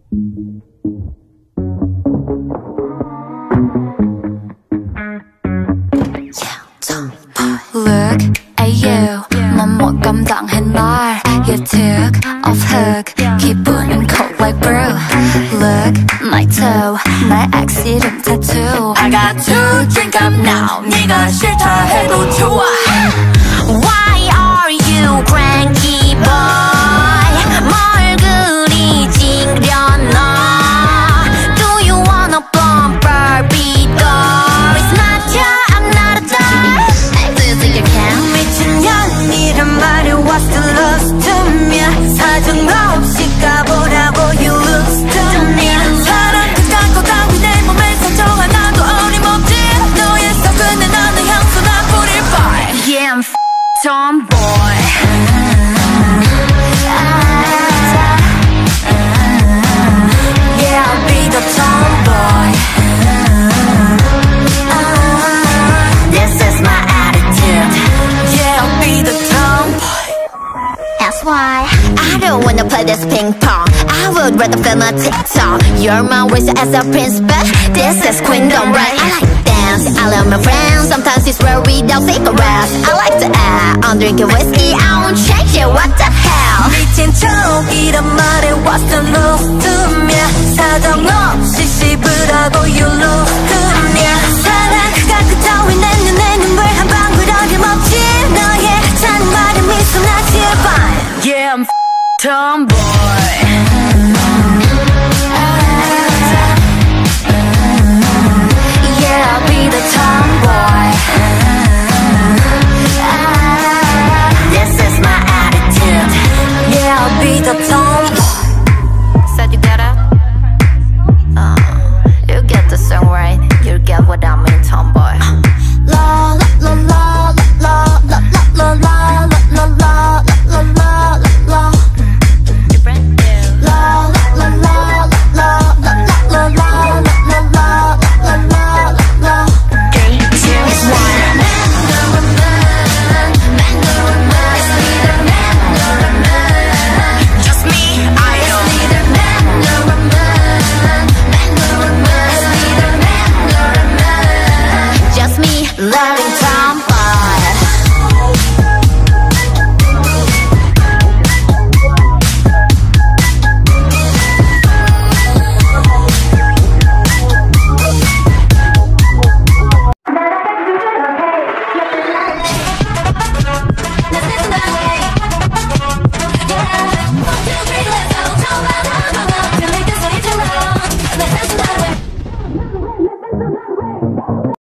Look at you, 넌 못 감당해 날. You took off hook, 기분은 cold like brew. Look, my toe, 날 accident tattoo. I got to drink up now, 네가 싫다 해도 좋아. Why are you cranky boy? 뭘 그리 찡그려놔? Do you wanna bump Barbie doll? It's not you, I'm not a doll. Do you think you can? 미친년이란 말이 what's the loss to me? 사정없이 까보라고 you lose to me. 사랑 그딴 따위 내 몸에 상처 하나도 어림없지. 너의 썩은 내 나는 향수 난 뿌릴 fire. Yeah, I'm tomboy. Yeah, I'll be the tomboy. This is my attitude. Yeah, I'll be the tomboy. That's why I don't wanna play this ping pong. I would rather film a TikTok. You're my wizard as a prince, but this is queendom, right? I like dance, I love my friends. Sometimes it's rare without cigarettes. I like to act, I'm drinking whiskey. I won't change it, what the hell? 미친 척이란 말에 what's the loss to me? 사정없이 씹으라고 you lose to me. 사랑 그가 따위 내 눈물 한 방울 어림없지. 너의 찬 말에 미소 나 제발. Yeah, I'm tomboy. Yeah, I'll be the tomboy. This is my attitude. Yeah, I'll be the tomboy. Said you get it? You get the song right. You get what I mean, tomboy. La la la la la la la la la la la la la. Different? La la la la la la la la la la la la la. 3, 2, 1. Just me, idol. Just me, loving tomboy.